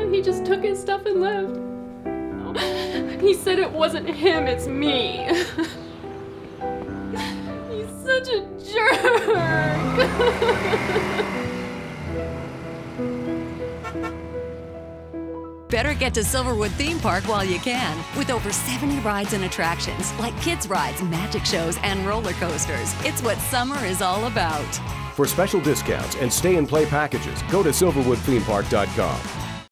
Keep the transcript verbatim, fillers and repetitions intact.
he just took his stuff and left. He said it wasn't him, it's me. He's such a jerk. Better get to Silverwood Theme Park while you can. With over seventy rides and attractions, like kids' rides, magic shows, and roller coasters. It's what summer is all about. For special discounts and stay and play packages, go to silverwood theme park dot com.